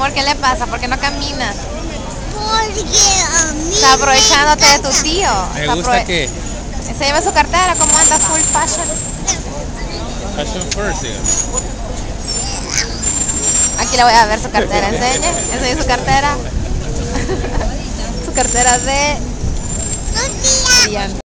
¿Por qué le pasa? ¿Por qué no camina? Porque a mí Está aprovechándote de tu tío. ¿Me gusta qué? Se lleva su cartera, ¿cómo anda? Full fashion. Fashion first, digamos. Aquí le voy a ver su cartera, enseñe su cartera. Su cartera de No, tía. brillante.